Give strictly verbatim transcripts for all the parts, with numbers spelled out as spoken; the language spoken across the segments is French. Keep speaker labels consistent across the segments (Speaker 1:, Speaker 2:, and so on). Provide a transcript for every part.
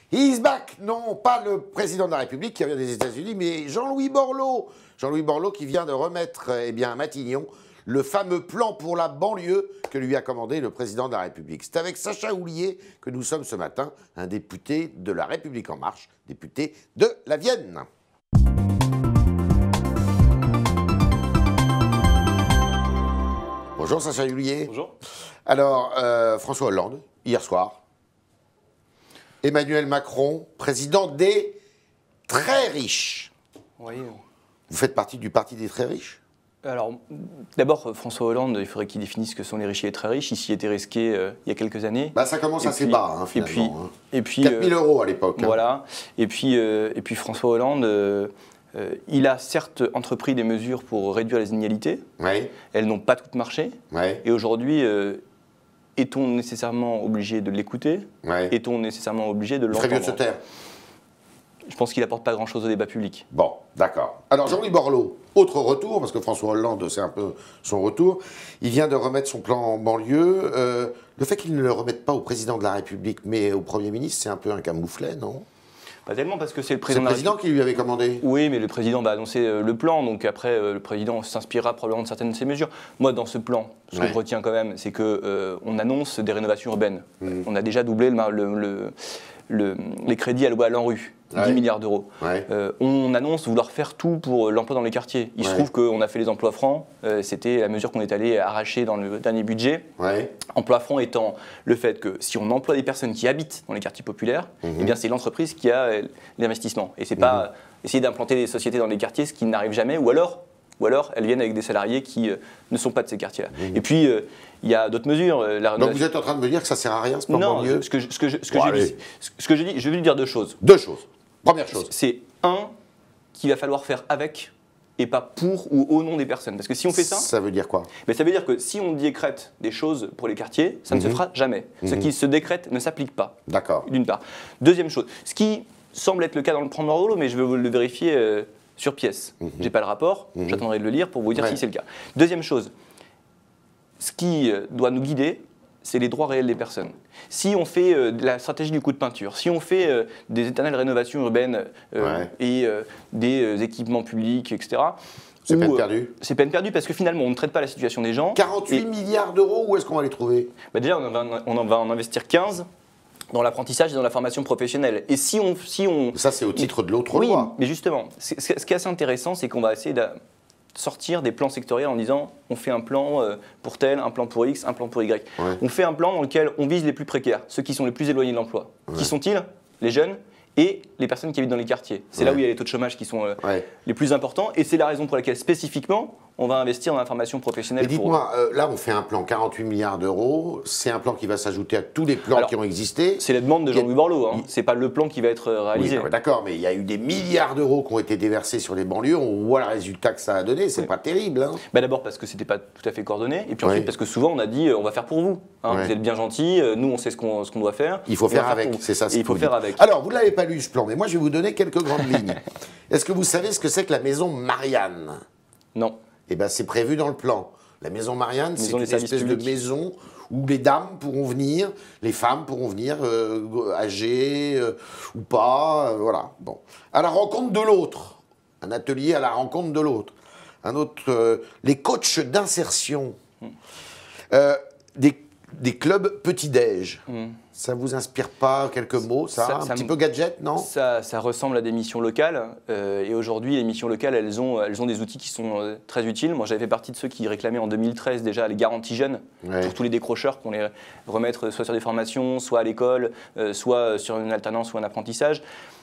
Speaker 1: He's back. Non, pas le président de la République qui vient des États-Unis, mais Jean-Louis Borloo. Jean-Louis Borloo qui vient de remettre eh bien, à Matignon le fameux plan pour la banlieue que lui a commandé le président de la République. C'est avec Sacha Houlié que nous sommes ce matin, un député de la République En Marche, député de la Vienne. Bonjour Sacha Houlié.
Speaker 2: Bonjour.
Speaker 1: Alors, euh, François Hollande, hier soir, Emmanuel Macron, président des très riches.
Speaker 2: Oui.
Speaker 1: Vous faites partie du parti des très riches?
Speaker 2: Alors, d'abord, François Hollande, il faudrait qu'il définisse ce que sont les riches et les très riches. Il s'y était risqué euh, il y a quelques années.
Speaker 1: Bah, ça commence
Speaker 2: et
Speaker 1: assez
Speaker 2: puis,
Speaker 1: bas, hein,
Speaker 2: et puis,
Speaker 1: finalement. Hein.
Speaker 2: Et puis,
Speaker 1: quatre mille euros à l'époque. Hein.
Speaker 2: Voilà. Et puis, euh, et puis François Hollande, euh, euh, il a certes entrepris des mesures pour réduire les inégalités.
Speaker 1: Ouais.
Speaker 2: Elles n'ont pas toutes marché.
Speaker 1: Ouais.
Speaker 2: Et aujourd'hui, euh, est-on nécessairement obligé de l'écouter?
Speaker 1: Ouais.
Speaker 2: Est-on nécessairement obligé de
Speaker 1: Il ferait
Speaker 2: l'entendre?
Speaker 1: mieux de se taire.
Speaker 2: Je pense qu'il n'apporte pas grand-chose au débat public.
Speaker 1: Bon, d'accord. Alors Jean-Louis Borloo, autre retour, parce que François Hollande, c'est un peu son retour. Il vient de remettre son plan en banlieue. Euh, le fait qu'il ne le remette pas au président de la République, mais au Premier ministre, c'est un peu un camouflet, non?
Speaker 2: Pas tellement, parce que c'est le
Speaker 1: C'est
Speaker 2: président,
Speaker 1: le président qui lui avait commandé.
Speaker 2: Oui, mais le président va annoncer euh, le plan, donc après, euh, le président s'inspirera probablement de certaines de ces mesures. Moi, dans ce plan, ce
Speaker 1: Ouais.
Speaker 2: que je retiens quand même, c'est qu'on euh, annonce des rénovations urbaines.
Speaker 1: Mmh.
Speaker 2: On a déjà doublé le, le, le, le, les crédits alloués à l'ANRU.
Speaker 1: Ouais.
Speaker 2: dix milliards d'euros.
Speaker 1: Ouais.
Speaker 2: Euh, on annonce vouloir faire tout pour l'emploi dans les quartiers. Il
Speaker 1: Ouais.
Speaker 2: se trouve qu'on a fait les emplois francs. Euh, C'était la mesure qu'on est allé arracher dans le dernier budget.
Speaker 1: Ouais.
Speaker 2: Emploi franc étant le fait que si on emploie des personnes qui habitent dans les quartiers populaires,
Speaker 1: Mmh.
Speaker 2: eh bien c'est l'entreprise qui a euh, l'investissement. Et c'est pas essayer d'implanter des sociétés dans les quartiers, ce qui n'arrive jamais, ou alors, ou alors elles viennent avec des salariés qui euh, ne sont pas de ces quartiers-là.
Speaker 1: Mmh.
Speaker 2: Et puis euh, il y a d'autres mesures. euh, la
Speaker 1: Donc vous êtes en train de me dire que ça sert à rien, ce plan
Speaker 2: non,
Speaker 1: banlieue?
Speaker 2: ce que je, ce que je, ce que
Speaker 1: Bon,
Speaker 2: je
Speaker 1: allez.
Speaker 2: dis, ce que je dis, je vais lui dire deux choses.
Speaker 1: Deux choses. Première chose.
Speaker 2: C'est un qu'il va falloir faire avec et pas pour ou au nom des personnes. Parce que si on fait ça,
Speaker 1: Ça veut dire quoi?
Speaker 2: ben ça veut dire que si on décrète des choses pour les quartiers, ça ne se
Speaker 1: Mhm.
Speaker 2: fera jamais. Ce
Speaker 1: Mhm.
Speaker 2: qui se décrète ne s'applique pas,
Speaker 1: D'accord.
Speaker 2: d'une part. Deuxième chose, ce qui semble être le cas dans le plan de Borloo, mais je vais vous le vérifier euh, sur pièce.
Speaker 1: Mhm.
Speaker 2: J'ai pas le rapport,
Speaker 1: Mhm.
Speaker 2: j'attendrai de le lire pour vous dire
Speaker 1: Ouais.
Speaker 2: si c'est le cas. Deuxième chose, ce qui euh, doit nous guider, c'est les droits réels des personnes. Si on fait euh, de la stratégie du coup de peinture, si on fait euh, des éternelles rénovations urbaines euh,
Speaker 1: Ouais.
Speaker 2: et euh, des euh, équipements publics, et cetera,
Speaker 1: C'est
Speaker 2: où,
Speaker 1: peine
Speaker 2: euh,
Speaker 1: perdue.
Speaker 2: c'est peine perdue parce que finalement on ne traite pas la situation des gens.
Speaker 1: quarante-huit
Speaker 2: Et-
Speaker 1: milliards d'euros, où est-ce qu'on va les trouver?
Speaker 2: bah déjà, on va, on en va en investir quinze dans l'apprentissage et dans la formation professionnelle. Et si on... Si on
Speaker 1: Ça, c'est au titre de l'autre
Speaker 2: oui,
Speaker 1: loi.
Speaker 2: mais justement, c'est- ce qui est assez intéressant, c'est qu'on va essayer de sortir des plans sectoriels en disant on fait un plan euh, pour tel, un plan pour X, un plan pour Y.
Speaker 1: Ouais.
Speaker 2: On fait un plan dans lequel on vise les plus précaires, ceux qui sont les plus éloignés de l'emploi.
Speaker 1: Ouais.
Speaker 2: Qui sont-ils? Les jeunes et les personnes qui habitent dans les quartiers. C'est là
Speaker 1: Ouais.
Speaker 2: où il y a les taux de chômage qui sont euh,
Speaker 1: Ouais.
Speaker 2: les plus importants. Et c'est la raison pour laquelle, spécifiquement, on va investir dans la formation professionnelle.
Speaker 1: Mais
Speaker 2: pour-
Speaker 1: dites-moi, euh, là on fait un plan quarante-huit milliards d'euros, c'est un plan qui va s'ajouter à tous les plans
Speaker 2: Alors,
Speaker 1: qui ont existé.
Speaker 2: C'est la demande de
Speaker 1: Il y a-
Speaker 2: Jean-Louis Borloo. Hein.
Speaker 1: il-
Speaker 2: C'est pas le plan qui va être euh,
Speaker 1: Oui,
Speaker 2: réalisé.
Speaker 1: non, mais d'accord, mais il y a eu des milliards d'euros qui ont été déversés sur les banlieues, on voit le résultat que ça a donné, c'est
Speaker 2: Oui.
Speaker 1: pas terrible. Hein.
Speaker 2: Bah d'abord parce que c'était pas tout à fait coordonné, et puis ensuite
Speaker 1: Oui.
Speaker 2: parce que souvent on a dit euh, on va faire pour vous. Hein,
Speaker 1: Ouais.
Speaker 2: Vous êtes bien gentils, euh, nous on sait ce qu'on ce qu'on doit faire.
Speaker 1: Il faut
Speaker 2: on va
Speaker 1: faire avec,
Speaker 2: pour vous.
Speaker 1: c'est ça. ce
Speaker 2: Et il
Speaker 1: que
Speaker 2: faut
Speaker 1: vous
Speaker 2: faire
Speaker 1: dites.
Speaker 2: avec.
Speaker 1: Alors, vous ne l'avez pas lu ce plan, mais moi je vais vous donner quelques grandes lignes. Est-ce que vous savez ce que c'est que la maison Marianne?
Speaker 2: Non.
Speaker 1: Eh bien, c'est prévu dans le plan. La maison Marianne, c'est
Speaker 2: Maison
Speaker 1: une
Speaker 2: des services
Speaker 1: espèce de
Speaker 2: publics.
Speaker 1: maison où les dames pourront venir, les femmes pourront venir, euh, âgées euh, ou pas, euh, voilà. Bon. À la rencontre de l'autre. Un atelier à la rencontre de l'autre. Un autre. euh, les coachs d'insertion. Euh, des, des clubs petit-déj.
Speaker 2: Hmm.
Speaker 1: Ça vous inspire pas quelques mots, ça,
Speaker 2: Ça-
Speaker 1: Un
Speaker 2: ça
Speaker 1: petit
Speaker 2: me-
Speaker 1: peu gadget, non?
Speaker 2: Ça, ça ressemble à des missions locales, euh, et aujourd'hui les missions locales elles ont, elles ont des outils qui sont euh, très utiles. Moi j'avais fait partie de ceux qui réclamaient en deux mille treize déjà les garanties jeunes
Speaker 1: Ouais.
Speaker 2: pour tous les décrocheurs, qu'on les remette soit sur des formations, soit à l'école, euh, soit sur une alternance ou un apprentissage.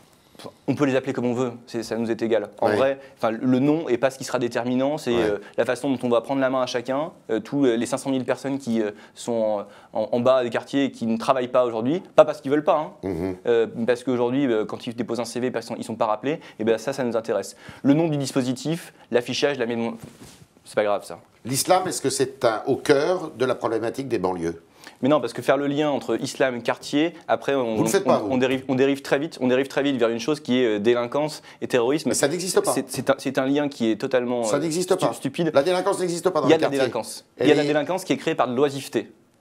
Speaker 2: On peut les appeler comme on veut, c'est- ça nous est égal. En
Speaker 1: Ouais.
Speaker 2: vrai, enfin, le nom n'est pas ce qui sera déterminant, c'est
Speaker 1: Ouais.
Speaker 2: euh, la façon dont on va prendre la main à chacun. Euh, tous les cinq cent mille personnes qui euh, sont en, en- en bas des quartiers et qui ne travaillent pas aujourd'hui, pas parce qu'ils ne veulent pas, hein,
Speaker 1: Mhm.
Speaker 2: euh, parce qu'aujourd'hui, euh, quand ils déposent un C V, parce qu'ils ne sont pas rappelés, et ben ça, ça nous intéresse. Le nom du dispositif, l'affichage, la maison, c'est pas grave ça.
Speaker 1: L'islam, est-ce que c'est un- au cœur de la problématique des banlieues?
Speaker 2: Mais non, parce que faire le lien entre islam et quartier, après on,
Speaker 1: Vous le faites
Speaker 2: on-
Speaker 1: pas, vous.
Speaker 2: on dérive, on dérive très vite, on dérive très vite vers une chose qui est euh, délinquance et terrorisme.
Speaker 1: Mais ça n'existe pas.
Speaker 2: C'est- C'est un, c'est un lien qui est totalement
Speaker 1: Ça
Speaker 2: euh,
Speaker 1: n'existe
Speaker 2: stu-
Speaker 1: pas.
Speaker 2: stupide.
Speaker 1: La délinquance n'existe pas dans
Speaker 2: Il y a
Speaker 1: le
Speaker 2: de la
Speaker 1: quartier.
Speaker 2: délinquance. Il
Speaker 1: Elle
Speaker 2: y a de la
Speaker 1: est-
Speaker 2: délinquance qui est créée par de l'oisiveté.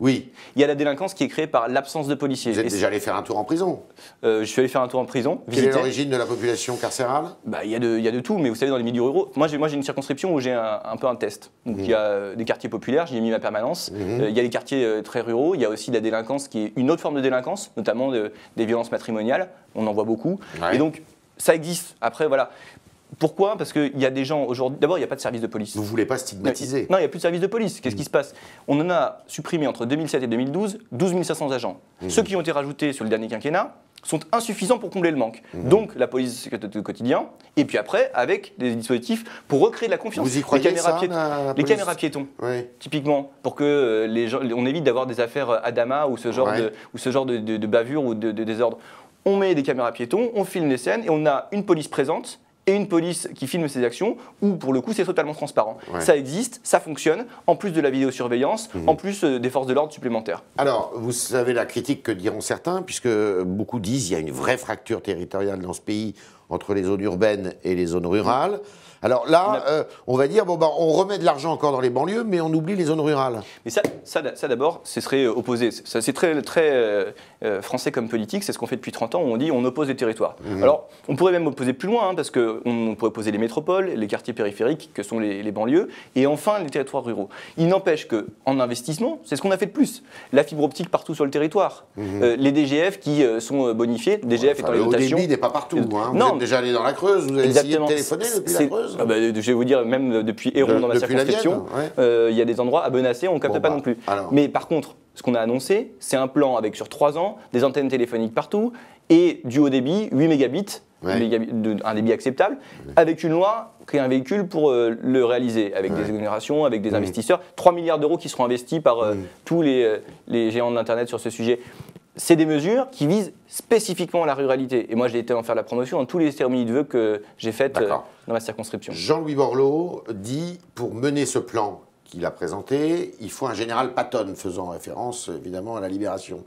Speaker 1: Oui.
Speaker 2: Il y a la délinquance qui est créée par l'absence de policiers.
Speaker 1: Vous êtes
Speaker 2: Et
Speaker 1: déjà allé faire un tour en prison?
Speaker 2: euh, Je suis allé faire un tour en prison.
Speaker 1: Quelle est l'origine de la population carcérale?
Speaker 2: Bah, il y a de, il y a de tout, mais vous savez, dans les milieux ruraux, moi j'ai, moi, j'ai une circonscription où j'ai un, un peu un test. Donc il
Speaker 1: Mmh.
Speaker 2: y a euh, des quartiers populaires, j'y ai mis ma permanence.
Speaker 1: Mmh.
Speaker 2: Euh, il y a les quartiers euh, très ruraux, il y a aussi de la délinquance qui est une autre forme de délinquance, notamment de- des violences matrimoniales. On en voit beaucoup.
Speaker 1: Ouais.
Speaker 2: Et donc ça existe. Après, voilà. Pourquoi? Parce qu'il y a des gens aujourd'hui. D'abord, il n'y a pas de service de police.
Speaker 1: Vous ne voulez pas stigmatiser?
Speaker 2: Non, il n'y a plus de service de police. Qu'est-ce qui se passe? On en a supprimé entre deux mille sept et deux mille douze douze mille cinq cents agents.
Speaker 1: Mmh.
Speaker 2: Ceux qui ont été rajoutés sur le dernier quinquennat sont insuffisants pour combler le manque.
Speaker 1: Mmh.
Speaker 2: Donc la police de quotidien, et puis après, avec des dispositifs pour recréer de la confiance.
Speaker 1: Vous y croyez,
Speaker 2: les caméras,
Speaker 1: ça,
Speaker 2: piétons,
Speaker 1: la- la
Speaker 2: les
Speaker 1: police
Speaker 2: caméras piétons,
Speaker 1: Oui.
Speaker 2: typiquement, pour que euh, les gens, on évite d'avoir des affaires Adama ou ce genre,
Speaker 1: Ouais.
Speaker 2: de, ou ce genre de, de, de bavure ou de, de désordre. On met des caméras piétons, on filme les scènes et on a une police présente et une police qui filme ses actions, où pour le coup c'est totalement transparent.
Speaker 1: Ouais.
Speaker 2: Ça existe, ça fonctionne, en plus de la vidéosurveillance,
Speaker 1: Mmh.
Speaker 2: en plus euh, des forces de l'ordre supplémentaires.
Speaker 1: Alors, vous savez la critique que diront certains, puisque beaucoup disent qu'il y a une vraie fracture territoriale dans ce pays entre les zones urbaines et les zones rurales. Alors là, euh, on va dire, bon, bah, on remet de l'argent encore dans les banlieues, mais on oublie les zones rurales.
Speaker 2: Mais ça, ça, ça d'abord, ce serait opposé. Ça, c'est très, très euh, euh, français comme politique, c'est ce qu'on fait depuis trente ans, où on dit on oppose les territoires.
Speaker 1: Mmh.
Speaker 2: Alors, on pourrait même opposer plus loin, hein, parce qu'on on pourrait opposer les métropoles, les quartiers périphériques, que sont les, les banlieues, et enfin les territoires ruraux. Il n'empêche qu'en investissement, c'est ce qu'on a fait de plus. La fibre optique partout sur le territoire,
Speaker 1: Mmh.
Speaker 2: euh, les D G F qui euh, sont bonifiés, D G F
Speaker 1: Enfin,
Speaker 2: étant les
Speaker 1: le haut
Speaker 2: dotations.
Speaker 1: débit n'est pas partout. Hein. Vous
Speaker 2: Non.
Speaker 1: êtes déjà allé dans la Creuse, vous avez
Speaker 2: Exactement.
Speaker 1: essayé de téléphoner depuis
Speaker 2: C'est-
Speaker 1: la Creuse?
Speaker 2: Ah bah, je vais vous dire, même depuis Héron
Speaker 1: De-
Speaker 2: dans ma
Speaker 1: depuis la
Speaker 2: circonscription,
Speaker 1: Vienne, ouais.
Speaker 2: euh, il y a des endroits à Benassé, on ne capte
Speaker 1: Bon,
Speaker 2: pas
Speaker 1: bah,
Speaker 2: non plus.
Speaker 1: alors.
Speaker 2: Mais par contre, ce qu'on a annoncé, c'est un plan avec sur trois ans, des antennes téléphoniques partout et du haut débit, huit mégabits,
Speaker 1: Ouais.
Speaker 2: mégabits de- un débit acceptable, avec une loi, créer un véhicule pour euh, le réaliser, avec
Speaker 1: Ouais.
Speaker 2: des exonérations, avec des
Speaker 1: Mmh.
Speaker 2: investisseurs, trois milliards d'euros qui seront investis par euh,
Speaker 1: Mmh.
Speaker 2: tous les, euh, les géants de l'Internet sur ce sujet. C'est des mesures qui visent spécifiquement la ruralité. Et moi, j'ai été en faire la promotion dans tous les cérémonies de vœux que j'ai faites euh,
Speaker 1: D'accord.
Speaker 2: dans ma circonscription.
Speaker 1: Jean-Louis Borloo dit, pour mener ce plan qu'il a présenté, il faut un général Patton, faisant référence évidemment à la Libération.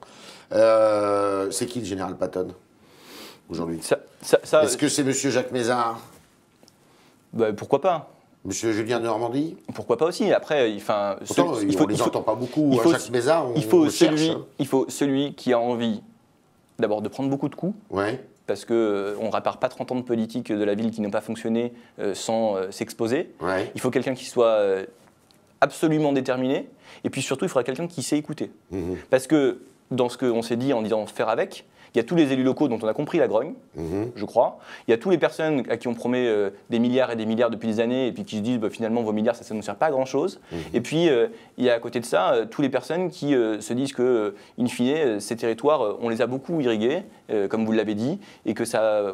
Speaker 1: Euh, c'est qui le général Patton aujourd'hui?
Speaker 2: Ça, ça, ça,
Speaker 1: Est-ce que c'est monsieur Jacques Mézard?
Speaker 2: bah, pourquoi pas?
Speaker 1: Monsieur Julien de Normandie?
Speaker 2: Pourquoi pas aussi? Après, il, enfin,
Speaker 1: Pourtant,
Speaker 2: celui-
Speaker 1: on
Speaker 2: il faut,
Speaker 1: les
Speaker 2: il faut-
Speaker 1: entend pas beaucoup.
Speaker 2: il
Speaker 1: hein,
Speaker 2: faut-
Speaker 1: Jacques Mézard, on,
Speaker 2: il faut
Speaker 1: on le cherche.
Speaker 2: celui,
Speaker 1: hein.
Speaker 2: il faut celui qui a envie d'abord de prendre beaucoup de coups,
Speaker 1: Ouais.
Speaker 2: parce qu'on ne répare pas trente ans de politique de la ville qui n'ont pas fonctionné euh, sans euh, s'exposer.
Speaker 1: Ouais.
Speaker 2: Il faut quelqu'un qui soit euh, absolument déterminé, et puis surtout, il faudra quelqu'un qui sait écouter.
Speaker 1: Mhm.
Speaker 2: Parce que dans ce qu'on s'est dit en disant faire avec, il y a tous les élus locaux dont on a compris la grogne,
Speaker 1: Mhm.
Speaker 2: je crois. Il y a toutes les personnes à qui on promet euh, des milliards et des milliards depuis des années et puis qui se disent bah, finalement vos milliards ça ne nous sert pas à grand chose.
Speaker 1: Mhm.
Speaker 2: Et puis euh, il y a à côté de ça euh, toutes les personnes qui euh, se disent que euh, in fine euh, ces territoires euh, on les a beaucoup irrigués euh, comme vous l'avez dit et que ça a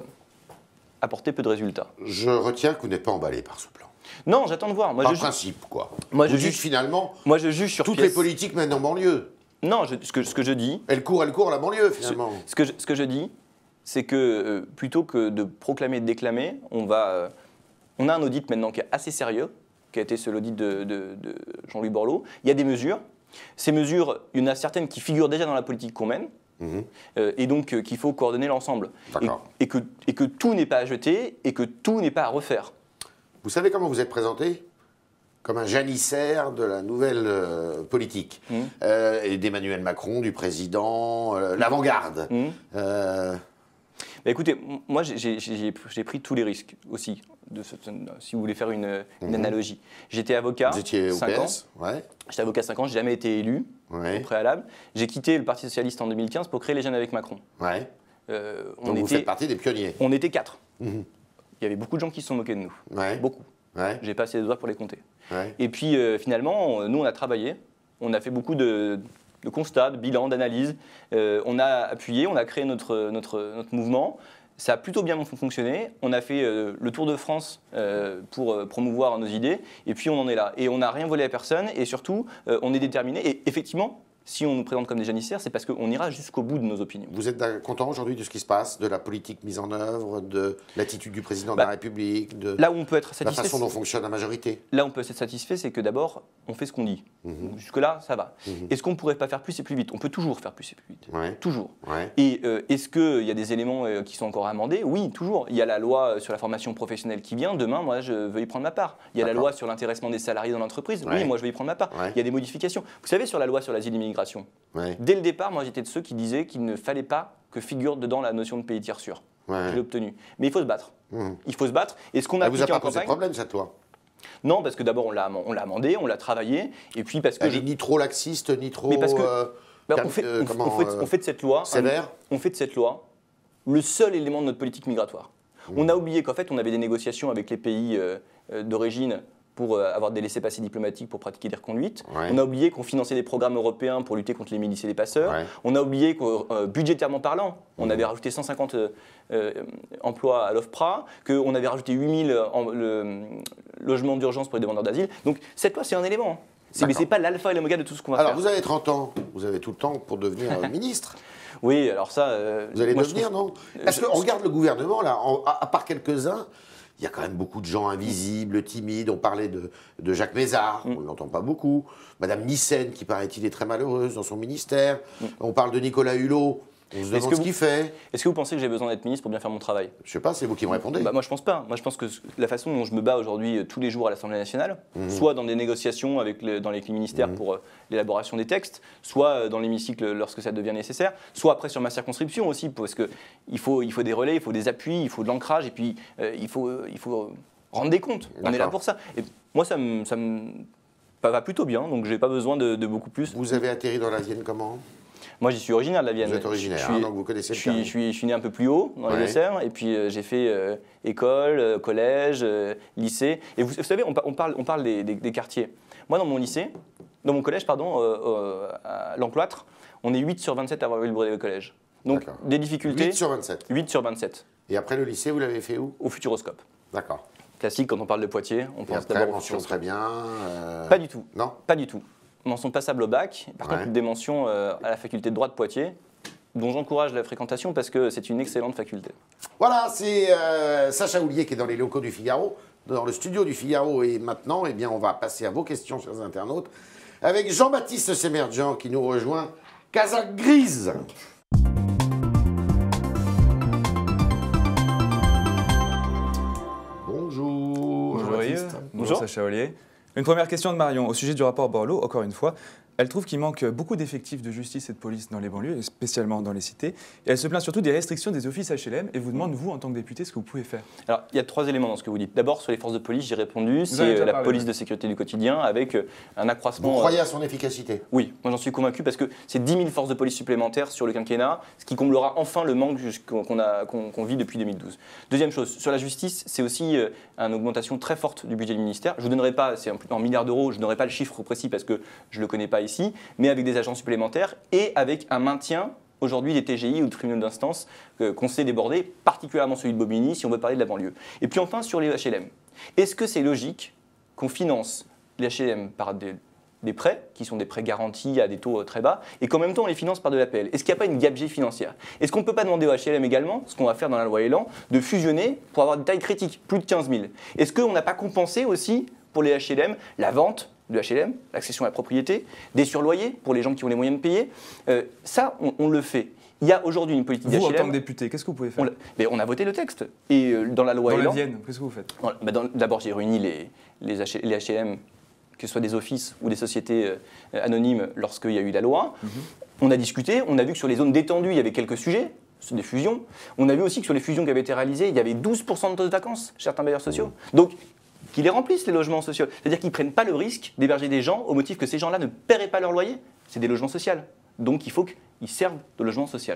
Speaker 2: apporté peu de résultats.
Speaker 1: Je retiens que vous n'êtes pas emballé par ce plan.
Speaker 2: Non, j'attends de voir. Moi
Speaker 1: Par
Speaker 2: je, ju-
Speaker 1: principe, quoi.
Speaker 2: Moi,
Speaker 1: vous
Speaker 2: je
Speaker 1: dites
Speaker 2: juge-
Speaker 1: finalement,
Speaker 2: moi je juge sur
Speaker 1: toutes
Speaker 2: pièce.
Speaker 1: les politiques mènent en banlieue.
Speaker 2: Non, je- ce, que, ce que je dis,
Speaker 1: Elle court, elle court à la banlieue,
Speaker 2: ce,
Speaker 1: finalement.
Speaker 2: ce que je, ce que je dis, c'est que euh, plutôt que de proclamer, de déclamer, on va, euh, on a un audit maintenant qui est assez sérieux, qui a été ce l'audit de, de- de Jean-Louis Borloo. Il y a des mesures. Ces mesures, il y en a certaines qui figurent déjà dans la politique qu'on mène,
Speaker 1: Mhm.
Speaker 2: euh, et donc euh, qu'il faut coordonner l'ensemble. Et,
Speaker 1: D'accord.
Speaker 2: et que, et que tout n'est pas à jeter, et que tout n'est pas à refaire.
Speaker 1: Vous savez comment vous êtes présenté? Comme un janissaire de la nouvelle euh, politique.
Speaker 2: Mhm.
Speaker 1: Euh, et d'Emmanuel Macron, du président, euh, l'avant-garde.
Speaker 2: Mhm.
Speaker 1: Euh,
Speaker 2: Bah, écoutez, m- moi j'ai- j'ai j'ai- j'ai pris tous les risques aussi, de ce- si vous voulez faire une, une
Speaker 1: Mhm.
Speaker 2: analogie. J'étais avocat,
Speaker 1: vous étiez au
Speaker 2: cinq
Speaker 1: P
Speaker 2: ans.
Speaker 1: S? Ouais.
Speaker 2: J'étais avocat cinq ans, j'ai jamais été élu
Speaker 1: Ouais.
Speaker 2: au préalable. J'ai quitté le Parti Socialiste en deux mille quinze pour créer les Jeunes avec Macron.
Speaker 1: Ouais.
Speaker 2: Euh, on,
Speaker 1: Donc vous
Speaker 2: était,
Speaker 1: faites partie des pionniers.
Speaker 2: on était quatre.
Speaker 1: Mhm.
Speaker 2: Il y avait beaucoup de gens qui se sont moqués de nous.
Speaker 1: Ouais.
Speaker 2: Beaucoup.
Speaker 1: Ouais.
Speaker 2: J'ai pas assez de doigts pour les compter.
Speaker 1: Ouais.
Speaker 2: Et puis euh, finalement, on- nous on a travaillé, on a fait beaucoup de, de constats, de bilans, d'analyses. Euh, on a appuyé, on a créé notre, notre, notre mouvement. Ça a plutôt bien fon- fonctionné. On a fait euh, le tour de France euh, pour euh, promouvoir nos idées. Et puis on en est là. Et on n'a rien volé à personne. Et surtout, euh, on est déterminé. Et effectivement, si on nous présente comme des janissaires, c'est parce qu'on ira jusqu'au bout de nos opinions.
Speaker 1: Vous êtes d'ac- content aujourd'hui de ce qui se passe, de la politique mise en œuvre, de l'attitude du président de
Speaker 2: Bah,
Speaker 1: la République, de
Speaker 2: Là où on peut être
Speaker 1: la
Speaker 2: satisfait,
Speaker 1: façon dont fonctionne la majorité?
Speaker 2: là où on peut être satisfait, c'est que d'abord, on fait ce qu'on dit.
Speaker 1: Mhm.
Speaker 2: Jusque-là, ça va.
Speaker 1: Mhm.
Speaker 2: Est-ce qu'on ne pourrait pas faire plus et plus vite? On peut toujours faire plus et plus vite.
Speaker 1: Ouais.
Speaker 2: Toujours.
Speaker 1: Ouais.
Speaker 2: Et euh, est-ce qu'il y a des éléments euh, qui sont encore amendés? Oui, toujours. Il y a la loi sur la formation professionnelle qui vient. Demain, moi, je veux y prendre ma part. Il y a la
Speaker 1: D'accord.
Speaker 2: loi sur l'intéressement des salariés dans l'entreprise.
Speaker 1: Ouais.
Speaker 2: Oui, moi, je veux y prendre ma part.
Speaker 1: Ouais.
Speaker 2: Il y a des modifications. Vous savez, sur la loi sur l'asile et l'immigration, l'immigration.
Speaker 1: Ouais.
Speaker 2: Dès le départ, moi j'étais de ceux qui disaient qu'il ne fallait pas que figure dedans la notion de pays tiers sûr.
Speaker 1: Ouais.
Speaker 2: Je l'ai obtenu. Mais il faut se battre.
Speaker 1: Mmh.
Speaker 2: Il faut se battre. Et ce qu'on a
Speaker 1: Elle vous a
Speaker 2: appliqué
Speaker 1: pas
Speaker 2: en
Speaker 1: posé de
Speaker 2: campagne.
Speaker 1: problème, cette loi?
Speaker 2: Non, parce que d'abord on l'a on l'a amendé, on l'a travaillé, et puis parce que
Speaker 1: Elle
Speaker 2: je-
Speaker 1: est ni trop laxiste, ni trop.
Speaker 2: Mais parce que-
Speaker 1: euh,
Speaker 2: bah,
Speaker 1: cam-
Speaker 2: on, fait,
Speaker 1: euh,
Speaker 2: on-
Speaker 1: comment,
Speaker 2: on fait-
Speaker 1: euh,
Speaker 2: on fait de cette loi,
Speaker 1: sévère.
Speaker 2: un- on fait de cette loi le seul élément de notre politique migratoire.
Speaker 1: Mmh.
Speaker 2: On a oublié qu'en fait on avait des négociations avec les pays euh, euh, d'origine pour euh, avoir des laissez-passer diplomatiques pour pratiquer des reconduites.
Speaker 1: Ouais.
Speaker 2: On a oublié qu'on finançait des programmes européens pour lutter contre les milices et les passeurs.
Speaker 1: Ouais.
Speaker 2: On a oublié que, euh, budgétairement parlant, on
Speaker 1: Mmh.
Speaker 2: avait rajouté cent cinquante euh, euh, emplois à l'OFPRA, qu'on avait rajouté huit mille en- le- logements d'urgence pour les demandeurs d'asile. Donc cette loi, c'est un élément. C'est- Mais
Speaker 1: D'accord.
Speaker 2: ce n'est pas l'alpha et l'oméga de tout ce qu'on va
Speaker 1: Alors,
Speaker 2: faire.
Speaker 1: vous avez trente ans, vous avez tout le temps pour devenir euh, ministre.
Speaker 2: Oui, alors ça... euh,
Speaker 1: Vous allez
Speaker 2: moi, je
Speaker 1: devenir,
Speaker 2: trouve-
Speaker 1: non Parce
Speaker 2: je-
Speaker 1: qu'on regarde le gouvernement, là, en- à, à part quelques-uns, il y a quand même beaucoup de gens invisibles, timides. On parlait de, de Jacques Mézard,
Speaker 2: Mm.
Speaker 1: on ne l'entend pas beaucoup. Madame Nyssen, qui paraît-il est très malheureuse dans son ministère.
Speaker 2: Mm.
Speaker 1: On parle de Nicolas Hulot, on se
Speaker 2: Est-ce
Speaker 1: demande
Speaker 2: que
Speaker 1: ce
Speaker 2: vous-
Speaker 1: qu'il fait.
Speaker 2: Est-ce que vous pensez que j'ai besoin d'être ministre pour bien faire mon travail?
Speaker 1: Je sais pas, c'est vous qui me répondez.
Speaker 2: Bah, moi, je pense pas. Moi, je pense que la façon dont je me bats aujourd'hui euh, tous les jours à l'Assemblée nationale,
Speaker 1: Mhm.
Speaker 2: soit dans des négociations avec le- dans les ministères
Speaker 1: Mhm.
Speaker 2: pour euh, l'élaboration des textes, soit euh, dans l'hémicycle lorsque ça devient nécessaire, soit après sur ma circonscription aussi, parce qu'il faut, il faut des relais, il faut des appuis, il faut de l'ancrage, et puis euh, il faut, euh, il faut euh, rendre des comptes. On est là
Speaker 1: D'accord.
Speaker 2: pour ça. Et moi, ça me, ça me ça va plutôt bien, donc j'ai pas besoin de, de beaucoup plus.
Speaker 1: Vous avez atterri dans la Vienne comment?
Speaker 2: Moi, j'y suis originaire de la Vienne.
Speaker 1: Vous êtes originaire,
Speaker 2: Je suis-
Speaker 1: hein, donc vous connaissez
Speaker 2: Je
Speaker 1: le
Speaker 2: suis,
Speaker 1: terrain.
Speaker 2: je, suis, je suis né un peu plus haut, dans les
Speaker 1: Ouais.
Speaker 2: Deux-Sèvres, et puis euh, j'ai fait euh, école, euh, collège, euh, lycée. Et vous, vous savez, on, pa- on parle, on parle des, des- des quartiers. Moi, dans mon lycée, dans mon collège, pardon, euh, euh, à l'Encloître, on est huit sur vingt-sept à avoir eu le brevet de collège. Donc,
Speaker 1: D'accord.
Speaker 2: des difficultés,
Speaker 1: huit sur vingt-sept.
Speaker 2: huit sur vingt-sept,
Speaker 1: Et après le lycée, vous l'avez fait où?
Speaker 2: au Futuroscope.
Speaker 1: D'accord.
Speaker 2: Classique, quand on parle de Poitiers, on
Speaker 1: Et
Speaker 2: pense
Speaker 1: après,
Speaker 2: d'abord au
Speaker 1: mention
Speaker 2: Futuroscope.
Speaker 1: très bien. euh,
Speaker 2: Pas du tout.
Speaker 1: Non?
Speaker 2: Pas du tout. Mention passable au bac, par
Speaker 1: Ouais.
Speaker 2: contre des mentions euh, à la faculté de droit de Poitiers, dont j'encourage la fréquentation parce que c'est une excellente faculté.
Speaker 1: Voilà, c'est euh, Sacha Houlier qui est dans les locaux du Figaro, dans le studio du Figaro. Et maintenant, eh bien, on va passer à vos questions, chers internautes, avec Jean-Baptiste Semerjian qui nous rejoint. Casaque grise. Bonjour.
Speaker 3: Bonjour
Speaker 1: Jean-Baptiste.
Speaker 3: Yves. Bonjour
Speaker 2: Bonjour.
Speaker 3: Sacha Ollier. Une première question de Marion au sujet du rapport Borloo, encore une fois. Elle trouve qu'il manque beaucoup d'effectifs de justice et de police dans les banlieues, et spécialement dans les cités. Et elle se plaint surtout des restrictions des offices H L M et vous demande, vous, en tant que député, ce que vous pouvez faire.
Speaker 2: Alors, il y a trois éléments dans ce que vous dites. D'abord, sur les forces de police, j'ai répondu,
Speaker 3: avez
Speaker 2: c'est
Speaker 3: déjà
Speaker 2: euh, la
Speaker 3: parlé,
Speaker 2: police
Speaker 3: oui.
Speaker 2: de sécurité du quotidien avec euh, un
Speaker 1: Vous
Speaker 2: accroissement.
Speaker 1: croyez à son efficacité?
Speaker 2: Oui, moi j'en suis convaincu parce que c'est dix mille forces de police supplémentaires sur le quinquennat, ce qui comblera enfin le manque qu'on qu'on a- qu'on- qu'on vit depuis deux mille douze. Deuxième chose, sur la justice, c'est aussi euh, une augmentation très forte du budget du ministère. Je ne vous donnerai pas, c'est en, en milliards d'euros, je ne donnerai pas le chiffre précis parce que je ne le connais pas ici, mais avec des agents supplémentaires et avec un maintien aujourd'hui des T G I ou de tribunaux d'instance euh, qu'on sait déborder, particulièrement celui de Bobigny si on veut parler de la banlieue. Et puis enfin sur les H L M. Est-ce que c'est logique qu'on finance les H L M par des, des prêts, qui sont des prêts garantis à des taux euh, très bas, et qu'en même temps on les finance par de l'A P L? Est-ce qu'il n'y a pas une gabegie financière? Est-ce qu'on ne peut pas demander aux H L M également, ce qu'on va faire dans la loi Elan, de fusionner pour avoir des tailles critiques, plus de quinze mille? Est-ce qu'on n'a pas compensé aussi pour les H L M la vente de H L M, l'accession à la propriété, des surloyers pour les gens qui ont les moyens de payer? Euh, Ça, on, on le fait. Il y a aujourd'hui une politique
Speaker 3: Vous, en
Speaker 2: d'H L
Speaker 3: tant que
Speaker 2: M.
Speaker 3: député, qu'est-ce que vous pouvez faire
Speaker 2: On, l'a- mais on a voté le texte. Et euh, dans la loi
Speaker 3: Dans la
Speaker 2: Elan,
Speaker 3: Vienne, qu'est-ce que vous faites?
Speaker 2: voilà, bah dans- d'abord j'ai réuni les, les, H- les H L M, que ce soit des offices ou des sociétés euh, anonymes lorsqu'il y a eu la loi.
Speaker 3: Mhm.
Speaker 2: On a discuté, on a vu que sur les zones détendues, il y avait quelques sujets, c'est des fusions. On a vu aussi que sur les fusions qui avaient été réalisées, il y avait douze pour cent de taux de vacances chez certains bailleurs sociaux. Donc, qu'ils les remplissent, les logements sociaux. C'est-à-dire qu'ils ne prennent pas le risque d'héberger des gens au motif que ces gens-là ne paieraient pas leur loyer. C'est des logements sociaux. Donc, il faut qu'ils servent de logement social.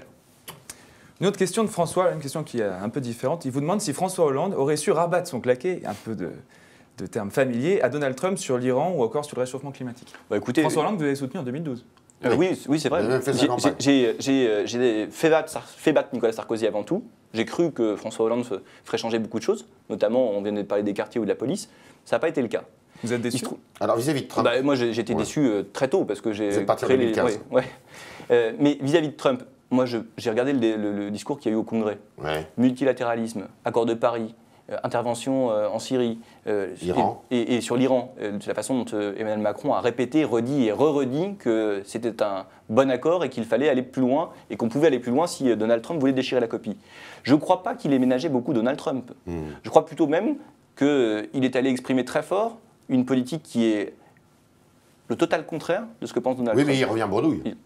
Speaker 3: Une autre question de François, une question qui est un peu différente. Il vous demande si François Hollande aurait su rabattre son claquet, un peu de, de termes familiers, à Donald Trump sur l'Iran ou encore sur le réchauffement climatique.
Speaker 2: Bah, écoutez,
Speaker 3: François Hollande, vous l'avez soutenu en deux mille douze.
Speaker 2: Euh, oui, oui c'est vrai.
Speaker 1: Vous avez même fait sa
Speaker 2: J'ai-
Speaker 1: campagne.
Speaker 2: J'ai j'ai, euh, j'ai fait battre, Sar- fait battre Nicolas Sarkozy avant tout. J'ai cru que François Hollande fe- ferait changer beaucoup de choses, notamment on vient de parler des quartiers ou de la police. Ça n'a pas été le cas.
Speaker 3: Vous êtes
Speaker 2: Il
Speaker 3: déçu?
Speaker 2: se trouve-
Speaker 1: Alors vis-à-vis de Trump,
Speaker 2: Bah, moi j'ai j'ai été
Speaker 1: Ouais.
Speaker 2: déçu euh, très tôt parce que j'ai
Speaker 1: Vous êtes parti en
Speaker 2: créé
Speaker 1: deux mille quinze.
Speaker 2: les- ouais, ouais. Euh, mais vis-à-vis de Trump, moi je- j'ai regardé le, le- le discours qu'il y a eu au Congrès.
Speaker 1: ouais.
Speaker 2: Multilatéralisme, accord de Paris, euh, intervention euh, en Syrie, euh,
Speaker 1: Iran.
Speaker 2: et, et- et sur l'Iran, euh, de la façon dont euh, Emmanuel Macron a répété, redit et re-redit que c'était un bon accord et qu'il fallait aller plus loin et qu'on pouvait aller plus loin si euh, Donald Trump voulait déchirer la copie. Je ne crois pas qu'il ait ménagé beaucoup Donald Trump.
Speaker 1: Hmm.
Speaker 2: Je crois plutôt même qu'il est allé exprimer très fort une politique qui est le total contraire de ce que pense Donald
Speaker 1: Oui,
Speaker 2: Trump.
Speaker 1: mais il revient bredouille.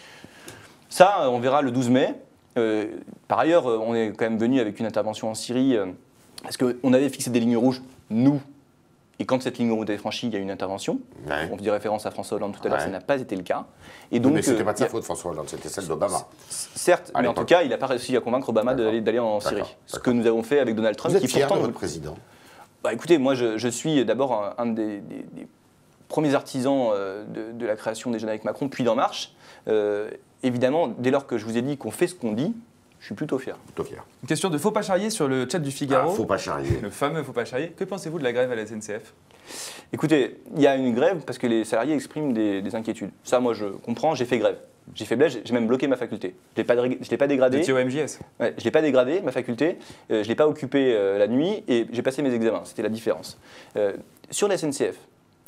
Speaker 2: Ça, on verra le douze mai. Euh, par ailleurs, on est quand même venu avec une intervention en Syrie, euh, parce qu'on avait fixé des lignes rouges, nous, et quand cette ligne rouge est franchie, il y a une intervention.
Speaker 1: Ouais.
Speaker 2: On faisait référence à François Hollande tout à l'heure,
Speaker 1: Ouais.
Speaker 2: ça n'a pas été le cas. Et
Speaker 1: Oui,
Speaker 2: donc,
Speaker 1: mais c'était
Speaker 2: euh,
Speaker 1: pas de sa
Speaker 2: il y a-
Speaker 1: faute, François Hollande, c'était celle d'Obama.
Speaker 2: Certes,
Speaker 1: À
Speaker 2: mais en tout
Speaker 1: l'époque.
Speaker 2: cas, il n'a pas réussi à convaincre Obama
Speaker 1: D'accord.
Speaker 2: d'aller d'aller en Syrie.
Speaker 1: D'accord,
Speaker 2: Ce que
Speaker 1: d'accord.
Speaker 2: nous avons fait avec Donald Trump,
Speaker 1: Vous êtes
Speaker 2: qui
Speaker 1: fier de
Speaker 2: pourtant...
Speaker 1: votre président?
Speaker 2: Bah, écoutez, moi je, je suis d'abord un, un des, des- des premiers artisans euh, de, de la création des Jeunes avec Macron, puis d'En Marche. Euh, évidemment, dès lors que je vous ai dit qu'on fait ce qu'on dit, je suis plutôt fier.
Speaker 1: Plutôt fier.
Speaker 3: Une question de Faut pas charrier sur le chat du
Speaker 1: Ah,
Speaker 3: Figaro.
Speaker 1: faut pas charrier.
Speaker 3: Le fameux Faut pas charrier. Que pensez-vous de la grève à la S N C F?
Speaker 2: Écoutez, il y a une grève parce que les salariés expriment des, des inquiétudes. Ça, moi je comprends, j'ai fait grève. J'ai fait blèche, j'ai même bloqué ma faculté. Je ne l'ai pas, dé- je l'ai pas
Speaker 3: Vous
Speaker 2: dégradé.
Speaker 3: étiez au M J S.
Speaker 2: Ouais, je ne l'ai pas dégradé, ma faculté, euh, je ne l'ai pas occupée euh, la nuit et j'ai passé mes examens, c'était la différence. Euh, sur la S N C F,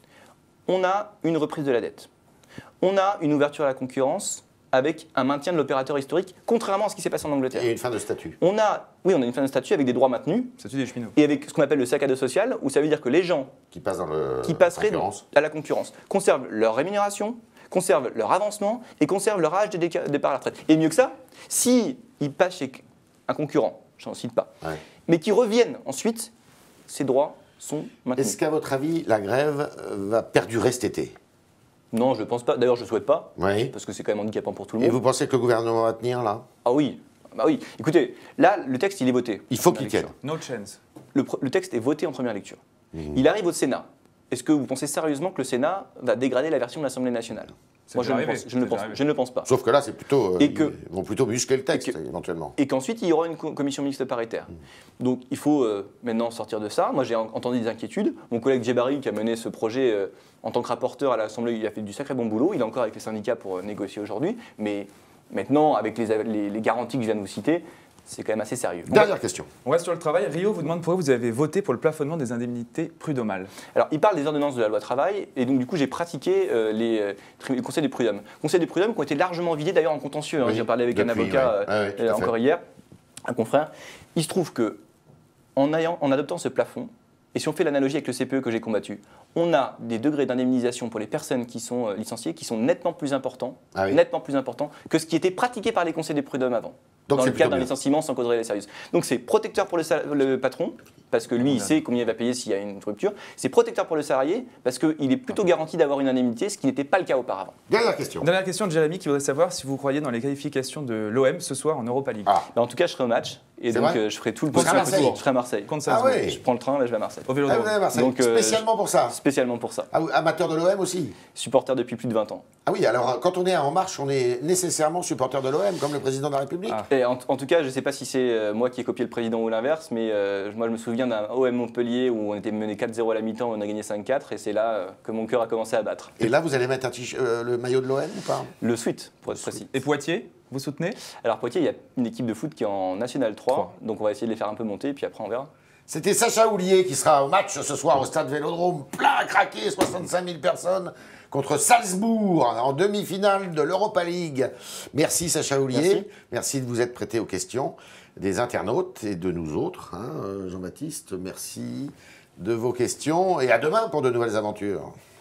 Speaker 2: on a une reprise de la dette. On a une ouverture à la concurrence avec un maintien de l'opérateur historique, contrairement à ce qui s'est passé en Angleterre.
Speaker 1: Et une fin de statut.
Speaker 2: On a, oui, on a une fin de statut avec des droits maintenus
Speaker 3: Statut des cheminots.
Speaker 2: et avec ce qu'on appelle le sac à dos social, où ça veut dire que les gens
Speaker 1: Qui passe dans le.
Speaker 2: qui passeraient
Speaker 1: concurrence.
Speaker 2: à la concurrence conservent leur rémunération, conservent leur avancement et conservent leur âge de déca- départ à la retraite. Et mieux que ça, s'ils passent chez un concurrent, je n'en cite pas,
Speaker 1: Ouais.
Speaker 2: mais qui reviennent ensuite, ces droits sont maintenus.
Speaker 1: Est-ce qu'à votre avis, la grève euh, va perdurer cet été?
Speaker 2: Non, je ne pense pas. D'ailleurs, je ne souhaite pas,
Speaker 1: Oui.
Speaker 2: parce que c'est quand même handicapant pour tout le
Speaker 1: Et
Speaker 2: monde.
Speaker 1: vous pensez que le gouvernement va tenir là?
Speaker 2: Ah oui, bah oui. Écoutez, là, le texte, il est voté.
Speaker 1: Il faut
Speaker 2: En
Speaker 1: qu'il
Speaker 2: première
Speaker 1: tienne.
Speaker 2: lecture.
Speaker 3: No chance.
Speaker 2: Le, pro- le texte est voté en première lecture.
Speaker 1: Mmh.
Speaker 2: Il arrive au Sénat. Est-ce que vous pensez sérieusement que le Sénat va dégrader la version de l'Assemblée nationale?
Speaker 3: C'est
Speaker 2: Moi, je
Speaker 3: déjà
Speaker 2: ne,
Speaker 3: arrivé.
Speaker 2: pense, je, ne le
Speaker 3: C'est
Speaker 2: pense,
Speaker 3: déjà arrivé.
Speaker 2: je ne le pense pas.
Speaker 1: Sauf que là, c'est plutôt. euh,
Speaker 2: Et que-
Speaker 1: Ils vont plutôt muscler le texte,
Speaker 2: et que-
Speaker 1: éventuellement.
Speaker 2: Et qu'ensuite, il y aura une co- commission mixte paritaire. Donc, il faut euh, maintenant sortir de ça. Moi, j'ai en- entendu des inquiétudes. Mon collègue Djebari, qui a mené ce projet euh, en tant que rapporteur à l'Assemblée, il a fait du sacré bon boulot. Il est encore avec les syndicats pour euh, négocier aujourd'hui. Mais maintenant, avec les, les- les garanties que je viens de vous citer, c'est quand même assez sérieux.
Speaker 1: Dernière question.
Speaker 3: On reste sur le travail. Rio vous demande pourquoi vous avez voté pour le plafonnement des indemnités prud'homales.
Speaker 2: Alors, il parle des ordonnances de la loi travail, et donc du coup, j'ai pratiqué euh, les, euh, tri- les conseils des prud'hommes. Conseils des prud'hommes qui ont été largement vidés d'ailleurs en contentieux. hein.
Speaker 1: Oui,
Speaker 2: J'ai parlé avec un
Speaker 1: depuis,
Speaker 2: avocat
Speaker 1: ouais.
Speaker 2: euh,
Speaker 1: Ouais, ouais, tout
Speaker 2: euh,
Speaker 1: à
Speaker 2: encore
Speaker 1: fait.
Speaker 2: hier, un confrère. Il se trouve que en, ayant, en adoptant ce plafond, et si on fait l'analogie avec le C P E que j'ai combattu, on a des degrés d'indemnisation pour les personnes qui sont euh, licenciées qui sont nettement plus importants,
Speaker 1: Ah oui.
Speaker 2: nettement plus importants que ce qui était pratiqué par les conseils des prud'hommes avant.
Speaker 1: Donc
Speaker 2: dans
Speaker 1: c'est
Speaker 2: le cadre d'un
Speaker 1: plutôt bien.
Speaker 2: licenciement sans cause réelle et sérieuse. Donc c'est protecteur pour le, sal- le patron, parce que lui, il sait combien il va payer s'il y a une rupture. C'est protecteur pour le salarié, parce qu'il est plutôt garanti d'avoir une indemnité, ce qui n'était pas le cas auparavant.
Speaker 1: Dernière question.
Speaker 3: Dernière question de Jérémy qui voudrait savoir si vous croyez dans les qualifications de l'O M ce soir en Europa League.
Speaker 1: Ah,
Speaker 2: Ben, en tout cas, je serai au match, et
Speaker 1: C'est
Speaker 2: donc
Speaker 1: vrai
Speaker 2: euh, je ferai tout le
Speaker 1: Vous serez à
Speaker 2: possible.
Speaker 1: Marseille
Speaker 2: Je serai à Marseille.
Speaker 3: Contre
Speaker 1: Ah
Speaker 3: Salzbourg.
Speaker 1: ouais.
Speaker 2: Je prends le train, là je vais à Marseille.
Speaker 3: Au
Speaker 1: ah,
Speaker 3: Vélodrome.
Speaker 1: vous allez à Marseille.
Speaker 2: Donc, euh,
Speaker 1: Spécialement pour ça.
Speaker 2: Spécialement pour ça.
Speaker 1: Ah, oui, amateur de l'O M aussi.
Speaker 2: Supporter depuis plus de vingt ans.
Speaker 1: Ah oui, alors quand on est En Marche, on est nécessairement supporter de l'O M, comme le président de la République.
Speaker 3: Ah.
Speaker 2: Et en, en tout cas, je ne sais pas si c'est euh, moi qui ai copié le président ou l'inverse, mais euh, moi je me souviens d'un O M Montpellier où on était mené quatre zéro à la mi-temps, on a gagné cinq quatre, et c'est là euh, que mon cœur a commencé à battre.
Speaker 1: Et là, vous allez mettre un t-shirt- euh, le maillot de l'O M ou pas?
Speaker 2: Le sweat, pour être précis.
Speaker 3: Et Poitiers, vous soutenez?
Speaker 2: Alors Poitiers, il y a une équipe de foot qui est en National trois,
Speaker 3: Trois.
Speaker 2: donc on va essayer de les faire un peu monter, et puis après on verra.
Speaker 1: C'était Sacha Houlier qui sera au match ce soir au stade Vélodrome, plein à craquer, soixante-cinq mille personnes, contre Salzbourg en demi-finale de l'Europa League. Merci Sacha Houlier, merci.
Speaker 2: Merci.
Speaker 1: de vous être prêté aux questions des internautes et de nous autres. hein, Jean-Baptiste, merci de vos questions et à demain pour de nouvelles aventures.